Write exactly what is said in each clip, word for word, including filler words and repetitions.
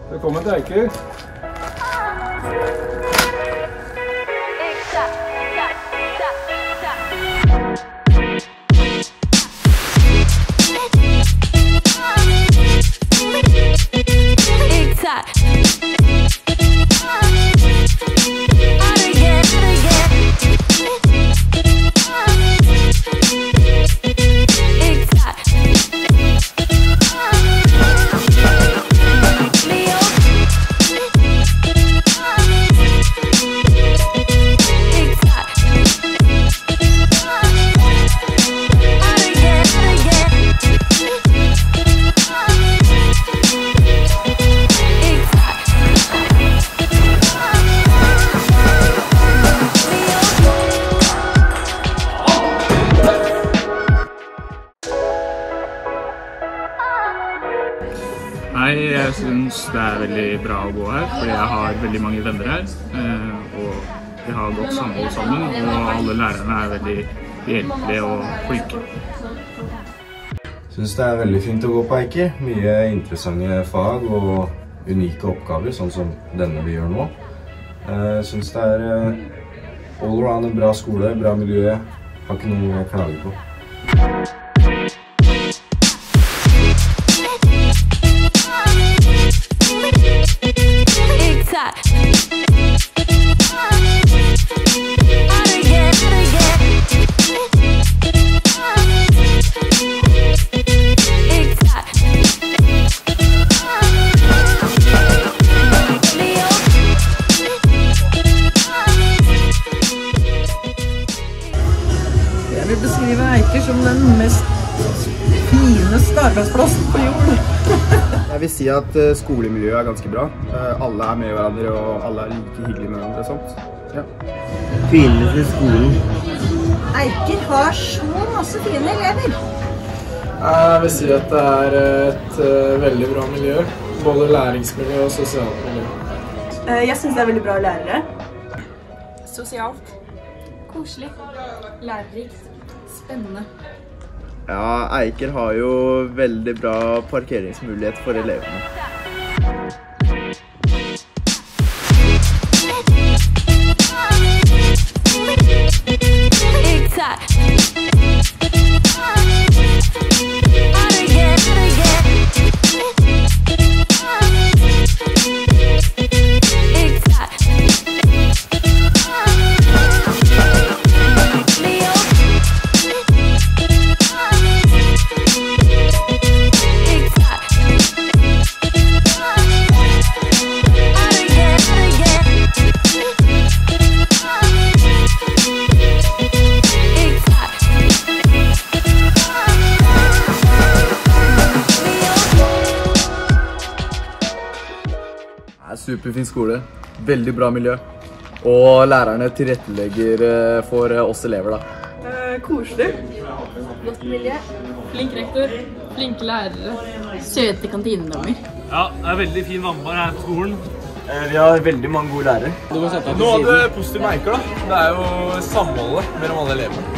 Velkommen til Eiker. Nei, jeg synes det er veldig bra å gå her, fordi jeg har veldig mange venner her, og vi har godt samhold sammen, og alle lærerne er veldig hjelpelige og flinke. Jeg synes det er veldig fint å gå på Eiker. Mye interessante fag og unike oppgaver, sånn som denne vi gjør nå. Jeg synes det er all around en bra skole, bra miljø. Jeg har ikke noe å klage på. Jeg vil beskrive Eiker som den mest fineste arbeidsplassen på jorden. Jeg vil si at skolemiljøet er ganske bra. Alle er med hverandre, og alle er like hyggelige med hverandre og sånt. Ja. Fineste skolen. Eiker har så masse fine elever. Jeg vil si at det er et veldig bra miljø. Både læringsmiljø og sosialt miljø. Jeg synes det er veldig bra lærere. Sosialt. Koselig. Lærerikt. Spennende. Ja, Eiker har jo veldig bra parkeringsmulighet for elevene. Superfin skole, veldig bra miljø, og lærerne tilrettelegger for oss elever da. Eh, koselig. Godt miljø. Flink rektor. Flinke lærere. Søte kantinedommer. Ja, det er veldig fin vannbar her på skolen. Vi har veldig mange gode lærere. Noe av det positive med Eiker da, det er jo samholdet mellom alle elevene.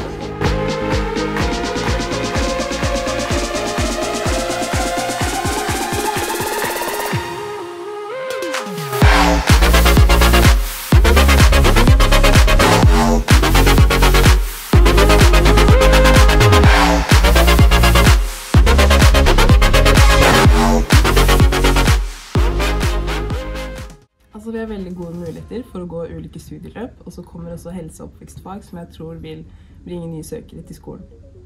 Altså, vi har veldig gode muligheter for å gå ulike studieløp, og så kommer også helse- og oppvekstfag, som jeg tror vil bringe nye søkere til skolen.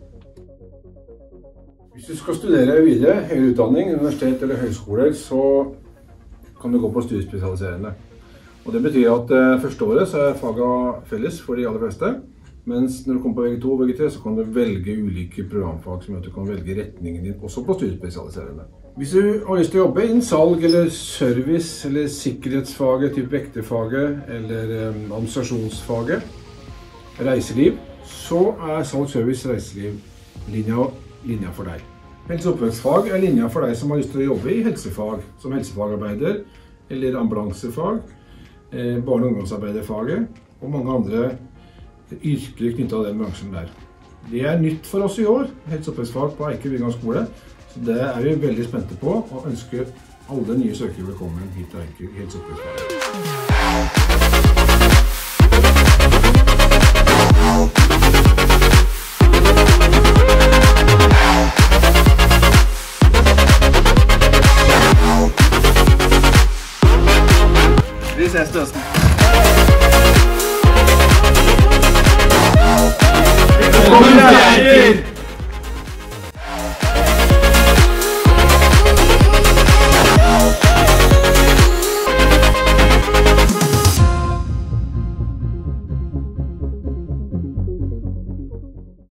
Hvis du skal studere videre, høyere utdanning, universitet eller høyskoler, så kan du gå på studiespesialiserende. Og det betyr at uh, første året så er faget felles for de aller fleste, mens når du kommer på V G to og V G tre så kan du velge ulike programfag som gjør at du kan velge retningen din også på studiespesialiserende. Hvis du har lyst til å jobbe innen salg eller service eller sikkerhetsfaget, type vekterfaget eller um, administrasjonsfaget, reiseliv, så er salg, service, reiseliv linja, linja for deg. Helse- og oppvekstfag er linja for deg som har lyst til å jobbe i helsefag, som helsefagarbeider eller ambulansefag, eh, barne- og ungdomsarbeiderfaget og mange andre yrker knyttet til den bransjen der. Det er nytt for oss i år, helse- og oppvekstfag på Eiker videregående skole. Så det er vi veldig spente på og ønsker alle nye søkere velkommen hit til Eiker helseoppvekstfag. Vi ses til høsten.